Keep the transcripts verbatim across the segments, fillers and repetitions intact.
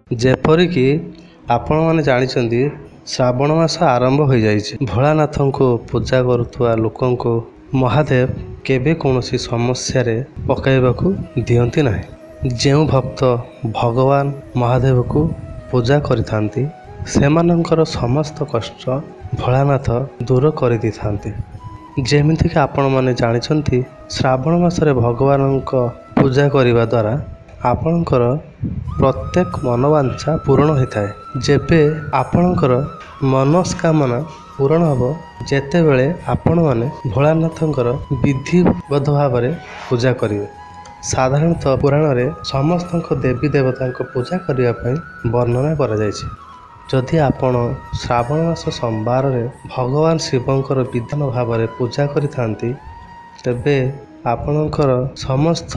ଯେପରିକି ଆପଣମାନେ ଜାଣିଛନ୍ତି ଶ୍ରାବଣ ମାସ ଆରମ୍ଭ ହୋଇଯାଇଛି। ଭୋଳାନାଥଙ୍କୁ ପୂଜା କରୁଥିବା ଲୋକଙ୍କୁ ମହାଦେବ କେବେ କୌଣସି ସମସ୍ୟାରେ ପକାଇବାକୁ ଦିଅନ୍ତି ନାହିଁ। ଯେଉଁ ଭକ୍ତ ଭଗବାନ ମହାଦେବକୁ ପୂଜା କରିଥାନ୍ତି ସେମାନଙ୍କର ସମସ୍ତ କଷ୍ଟ ଭୋଳାନାଥ ଦୂର କରିଦେଇଥାନ୍ତି। ଯେମିତିକି ଆପଣମାନେ ଜାଣିଛନ୍ତି ଶ୍ରାବଣ ମାସରେ ଭଗବାନଙ୍କ ପୂଜା କରିବା ଦ୍ୱାରା ଆପଣଙ୍କର ପ୍ରତ୍ୟେକ ମନୋବାଞ୍ଛା ପୂରଣ ହୋଇଥାଏ। ଯେବେ ଆପଣଙ୍କର ମନସ୍କାମନା ପୂରଣ ହେବ ଯେତେବେଳେ ଆପଣମାନେ ଭୋଳାନାଥଙ୍କର ବିଧିବଦ୍ଧ ଭାବରେ ପୂଜା କରିବେ। ସାଧାରଣତଃ ପୁରାଣରେ ସମସ୍ତଙ୍କ ଦେବୀ ଦେବତାଙ୍କ ପୂଜା କରିବା ପାଇଁ ବର୍ଣ୍ଣନା କରାଯାଇଛି। ଯଦି ଆପଣ ଶ୍ରାବଣ ମାସ ସୋମବାରରେ ଭଗବାନ ଶିବଙ୍କର ବିଧାନ ଭାବରେ ପୂଜା କରିଥାନ୍ତି ତେବେ ଆପଣଙ୍କର ସମସ୍ତ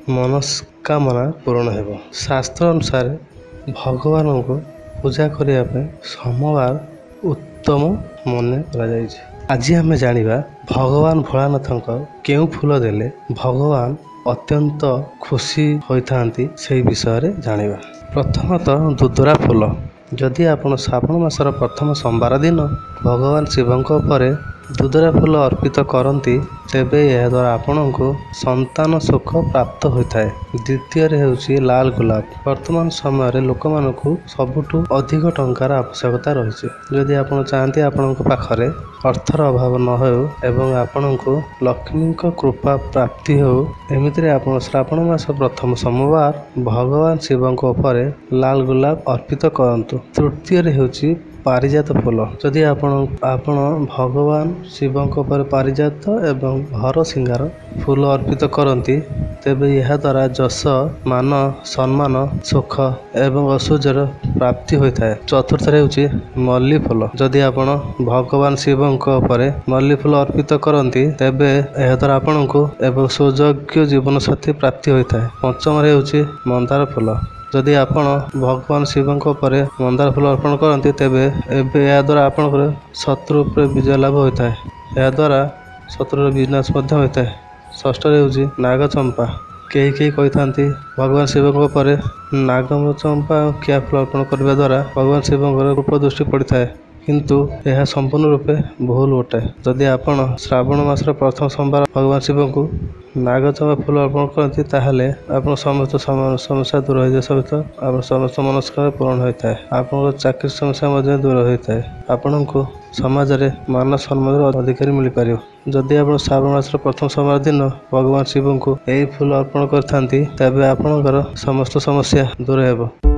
ମନସ୍କାମନା ପୂରଣ ହେବ। ଶାସ୍ତ୍ର ଅନୁସାରେ ଭଗବାନଙ୍କୁ ପୂଜା କରିବା ପାଇଁ ସୋମବାର ଉତ୍ତମ ମନେ କରାଯାଇଛି। ଆଜି ଆମେ ଜାଣିବା ଭଗବାନ ଭୋଳାନାଥଙ୍କ କେଉଁ ଫୁଲ ଦେଲେ ଭଗବାନ ଅତ୍ୟନ୍ତ ଖୁସି ହୋଇଥାନ୍ତି ସେହି ବିଷୟରେ ଜାଣିବା। ପ୍ରଥମତଃ ଦୁଦୁରା ଫୁଲ। ଯଦି ଆପଣ ଶ୍ରାବଣ ମାସର ପ୍ରଥମ ସୋମବାର ଦିନ ଭଗବାନ ଶିବଙ୍କ ଉପରେ ଦୁଦୁରା ଫୁଲ ଅର୍ପିତ କରନ୍ତି ତେବେ ଏହାଦ୍ୱାରା ଆପଣଙ୍କୁ ସନ୍ତାନ ସୁଖ ପ୍ରାପ୍ତ ହୋଇଥାଏ। ଦ୍ୱିତୀୟରେ ହେଉଛି ଲାଲ ଗୋଲାପ। ବର୍ତ୍ତମାନ ସମୟରେ ଲୋକମାନଙ୍କୁ ସବୁଠୁ ଅଧିକ ଟଙ୍କାର ଆବଶ୍ୟକତା ରହିଛି। ଯଦି ଆପଣ ଚାହାନ୍ତି ଆପଣଙ୍କ ପାଖରେ ଅର୍ଥର ଅଭାବ ନ ହେଉ ଏବଂ ଆପଣଙ୍କୁ ଲକ୍ଷ୍ମୀଙ୍କ କୃପା ପ୍ରାପ୍ତି ହେଉ ଏମିତିରେ ଆପଣ ଶ୍ରାବଣ ମାସ ପ୍ରଥମ ସୋମବାର ଭଗବାନ ଶିବଙ୍କ ଉପରେ ଲାଲ ଗୋଲାପ ଅର୍ପିତ କରନ୍ତୁ। ତୃତୀୟରେ ହେଉଛି ପାରିଜାତ ଫୁଲ। ଯଦି ଆପଣ ଆପଣ ଭଗବାନ ଶିବଙ୍କ ଉପରେ ପାରିଜାତ ଏବଂ ଘର ସିଙ୍ଗାର ଫୁଲ ଅର୍ପିତ କରନ୍ତି ତେବେ ଏହାଦ୍ୱାରା ଯଶ ମାନ ସମ୍ମାନ ସୁଖ ଏବଂ ଐଶ୍ୱର୍ଯ୍ୟର ପ୍ରାପ୍ତି ହୋଇଥାଏ। ଚତୁର୍ଥରେ ହେଉଛି ମଲ୍ଲି ଫୁଲ। ଯଦି ଆପଣ ଭଗବାନ ଶିବଙ୍କ ଉପରେ ମଲ୍ଲି ଫୁଲ ଅର୍ପିତ କରନ୍ତି ତେବେ ଏହାଦ୍ୱାରା ଆପଣଙ୍କୁ ଏବଂ ସୁଯୋଗ୍ୟ ଜୀବନସାଥୀ ପ୍ରାପ୍ତି ହୋଇଥାଏ। ପଞ୍ଚମରେ ହେଉଛି ମନ୍ଦାର ଫୁଲ। ଯଦି ଆପଣ ଭଗବାନ ଶିବଙ୍କ ଉପରେ ମନ୍ଦାର ଫୁଲ ଅର୍ପଣ କରନ୍ତି ତେବେ ଏବେ ଏହାଦ୍ୱାରା ଆପଣଙ୍କର ଶତ୍ରୁ ଉପରେ ବିଜୟ ଲାଭ ହୋଇଥାଏ। ଏହାଦ୍ୱାରା ଶତ୍ରୁର ବିନାଶ ମଧ୍ୟ ହୋଇଥାଏ। ଷଷ୍ଠରେ ହେଉଛି ନାଗଚମ୍ପା। କେହି କେହି କହିଥାନ୍ତି ଭଗବାନ ଶିବଙ୍କ ଉପରେ ନାଗଚମ୍ପା କିଆ ଫୁଲ ଅର୍ପଣ କରିବା ଦ୍ୱାରା ଭଗବାନ ଶିବଙ୍କର ରୂପ ଦୃଷ୍ଟି ପଡ଼ିଥାଏ କିନ୍ତୁ ଏହା ସମ୍ପୂର୍ଣ୍ଣ ରୂପେ ଭୁଲ ଅଟେ। ଯଦି ଆପଣ ଶ୍ରାବଣ ମାସର ପ୍ରଥମ ସୋମବାର ଭଗବାନ ଶିବଙ୍କୁ ନାଗଚମ୍ପା ଫୁଲ ଅର୍ପଣ କରନ୍ତି ତାହେଲେ ଆପଣ ସମସ୍ତ ସମସ୍ୟା ଦୂର ହୋଇଯିବା ସହିତ ଆପଣ ସମସ୍ତ ମନସ୍କାମନା ପୂରଣ ହୋଇଥାଏ। ଆପଣଙ୍କର ଚାକିରି ସମସ୍ୟା ମଧ୍ୟ ଦୂର ହୋଇଥାଏ। ଆପଣଙ୍କୁ ସମାଜରେ ମାନ ସମ୍ମାନର ଅଧିକାରୀ ମିଳିପାରିବ। ଯଦି ଆପଣ ଶ୍ରାବଣ ମାସର ପ୍ରଥମ ସୋମବାର ଦିନ ଭଗବାନ ଶିବଙ୍କୁ ଏହି ଫୁଲ ଅର୍ପଣ କରିଥାନ୍ତି ତେବେ ଆପଣଙ୍କର ସମସ୍ତ ସମସ୍ୟା ଦୂର ହେବ।